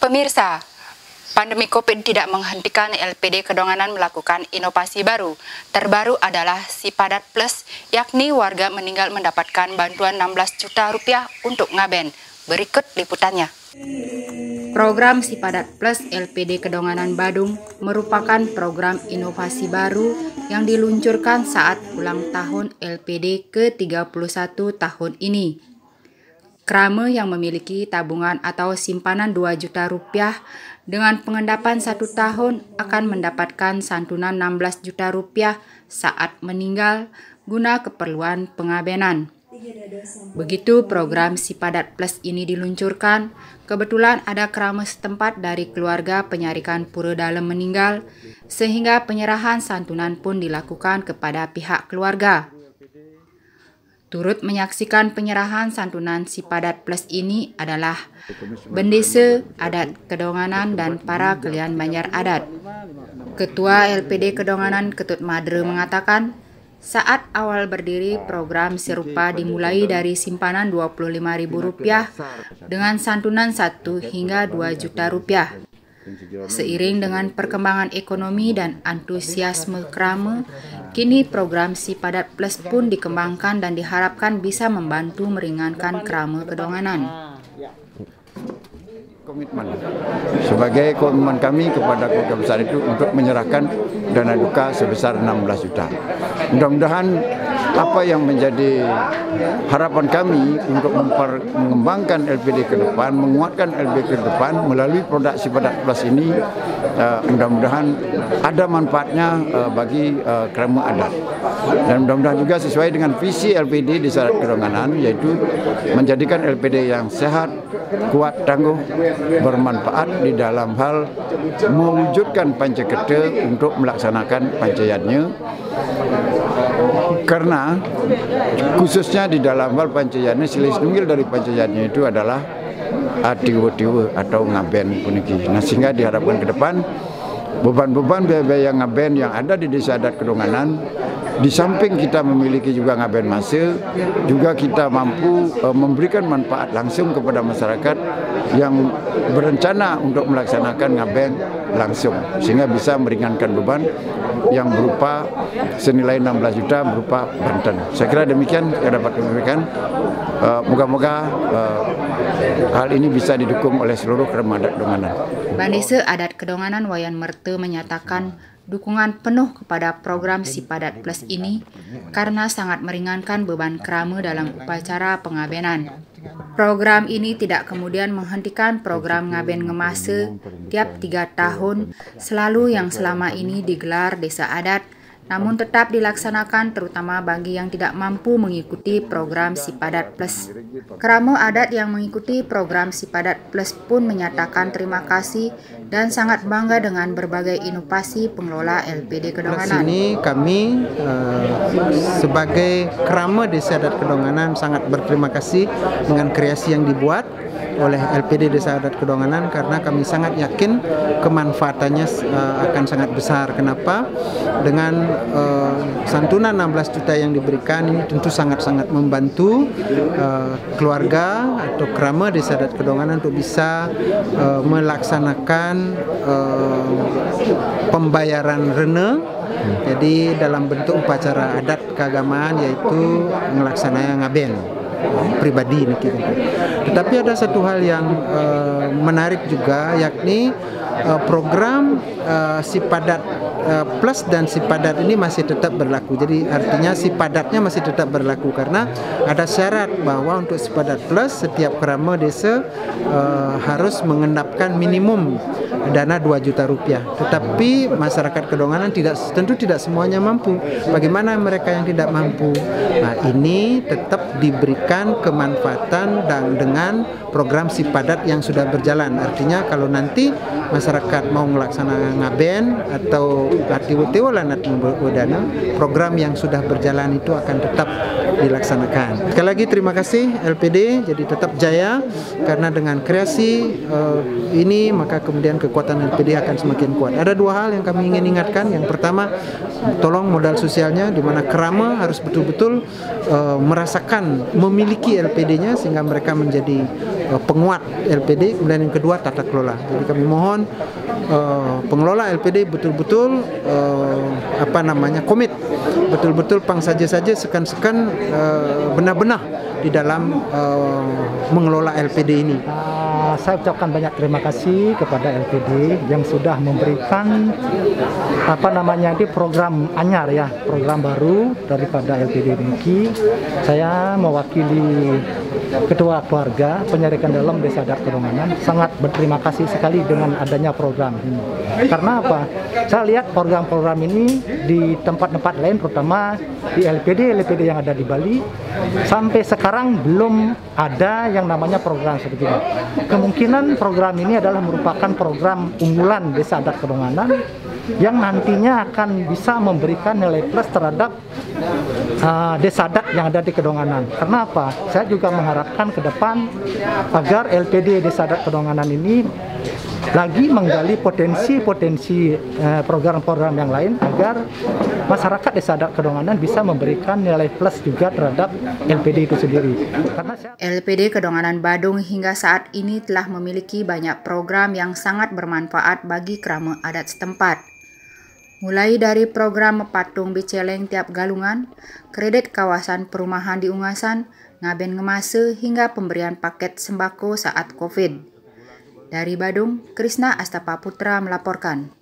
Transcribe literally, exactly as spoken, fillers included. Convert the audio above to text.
Pemirsa, pandemi COVID tidak menghentikan L P D Kedonganan melakukan inovasi baru. Terbaru adalah Sipadat Plus, yakni warga meninggal mendapatkan bantuan enam belas juta rupiah untuk ngaben. Berikut liputannya. Program Sipadat Plus L P D Kedonganan Badung merupakan program inovasi baru yang diluncurkan saat ulang tahun L P D ke tiga puluh satu tahun ini. Krame yang memiliki tabungan atau simpanan dua juta rupiah dengan pengendapan satu tahun akan mendapatkan santunan enam belas juta rupiah saat meninggal guna keperluan pengabenan. Begitu program Sipadat Plus ini diluncurkan, kebetulan ada krame setempat dari keluarga penyarikan pura dalam meninggal, sehingga penyerahan santunan pun dilakukan kepada pihak keluarga. Turut menyaksikan penyerahan santunan Sipadat Plus ini adalah Bendesa Adat Kedonganan dan para kelian Banjar Adat. Ketua L P D Kedonganan Ketut Madre mengatakan, saat awal berdiri program serupa dimulai dari simpanan dua puluh lima ribu rupiah dengan santunan satu hingga dua juta rupiah. Seiring dengan perkembangan ekonomi dan antusiasme krame, kini program Sipadat Plus pun dikembangkan dan diharapkan bisa membantu meringankan krame Kedonganan. Komitmen sebagai komitmen kami kepada keluarga besar itu untuk menyerahkan dana duka sebesar enam belas juta. Mudah-mudahan apa yang menjadi harapan kami untuk mengembangkan L P D ke depan, menguatkan L P D ke depan melalui produk Sipadat Plus ini, uh, mudah-mudahan ada manfaatnya uh, bagi uh, krama adat. Dan mudah-mudahan juga sesuai dengan visi L P D Desa Adat Kedonganan, yaitu menjadikan L P D yang sehat, kuat, tangguh, bermanfaat di dalam hal mewujudkan Pancaketa untuk melaksanakan pancayatnya. Karena khususnya di dalam hal pancayatnya, silis nunggil dari pancayatnya itu adalah tiwa-tiwa atau ngaben puniki. Nah, sehingga diharapkan ke depan beban-beban biaya-biaya ngaben yang ada di Desa Adat Kedonganan, di samping kita memiliki juga ngaben masa, juga kita mampu uh, memberikan manfaat langsung kepada masyarakat yang berencana untuk melaksanakan ngaben langsung, sehingga bisa meringankan beban yang berupa senilai enam belas juta berupa bantuan. Saya kira demikian yang dapat kami berikan. Moga-moga uh, uh, hal ini bisa didukung oleh seluruh krama adat Kedonganan. Bendesa Adat Kedonganan Wayan Merte menyatakan dukungan penuh kepada program Sipadat Plus ini karena sangat meringankan beban krama dalam upacara pengabenan. Program ini tidak kemudian menghentikan program ngaben ngemase tiap tiga tahun selalu yang selama ini digelar Desa Adat, namun tetap dilaksanakan terutama bagi yang tidak mampu mengikuti program Sipadat Plus. Krama adat yang mengikuti program Sipadat Plus pun menyatakan terima kasih dan sangat bangga dengan berbagai inovasi pengelola L P D Kedonganan. Ini kami uh, sebagai krama Desa Adat Kedonganan sangat berterima kasih dengan kreasi yang dibuat oleh L P D Desa Adat Kedonganan, karena kami sangat yakin kemanfaatannya uh, akan sangat besar. Kenapa? Dengan uh, santunan enam belas juta yang diberikan ini tentu sangat-sangat membantu uh, keluarga atau krama Desa Adat Kedonganan untuk bisa uh, melaksanakan uh, pembayaran rene. Jadi dalam bentuk upacara adat keagamaan, yaitu melaksanakan ngaben pribadi. Tetapi ada satu hal yang uh, menarik juga, yakni uh, program uh, Sipadat uh, Plus dan Sipadat ini masih tetap berlaku. Jadi artinya Sipadatnya masih tetap berlaku karena ada syarat bahwa untuk Sipadat Plus setiap krama desa uh, harus mengendapkan minimum dana dua juta rupiah. Tetapi masyarakat Kedonganan tidak, tentu tidak semuanya mampu. Bagaimana mereka yang tidak mampu? Nah, ini tetap diberikan kemanfaatan dan dengan program Sipadat yang sudah berjalan. Artinya kalau nanti masyarakat mau melaksanakan ngaben atau tiwa-tiwa lanat membudana, program yang sudah berjalan itu akan tetap dilaksanakan. Sekali lagi terima kasih L P D, jadi tetap jaya karena dengan kreasi uh, ini maka kemudian kekuatan L P D akan semakin kuat. Ada dua hal yang kami ingin ingatkan. Yang pertama, tolong modal sosialnya, di mana Kerama harus betul-betul uh, merasakan memiliki L P D-nya sehingga mereka menjadi uh, penguat L P D. Kemudian yang kedua, tata kelola. Jadi kami mohon uh, pengelola L P D betul-betul uh, apa namanya komit, betul-betul pang saja-saja sekan-sekan uh, benar-benar di dalam uh, mengelola L P D ini. Uh, saya ucapkan banyak terima kasih kepada L P D yang sudah memberikan apa namanya di program anyar ya, program baru daripada L P D Niki. Saya mewakili Ketua Keluarga Penyarikan Dalam Desa Adat Kedonganan sangat berterima kasih sekali dengan adanya program ini. Karena apa? Saya lihat program-program ini di tempat-tempat lain, terutama di L P D L P D yang ada di Bali, sampai sekarang belum ada yang namanya program seperti ini. Kemungkinan program ini adalah merupakan program unggulan Desa Adat Kedonganan yang nantinya akan bisa memberikan nilai plus terhadap uh, desa adat yang ada di Kedonganan. Karena apa? Saya juga mengharapkan ke depan agar L P D Desa Adat Kedonganan ini lagi menggali potensi-potensi uh, program-program yang lain agar masyarakat Desa Adat Kedonganan bisa memberikan nilai plus juga terhadap L P D itu sendiri. Karena saya... L P D Kedonganan Badung hingga saat ini telah memiliki banyak program yang sangat bermanfaat bagi kerama adat setempat. Mulai dari program patung biceleng tiap galungan, kredit kawasan perumahan di Ungasan, ngaben ngemase hingga pemberian paket sembako saat COVID. Dari Badung, Krisna Astapa Putra melaporkan.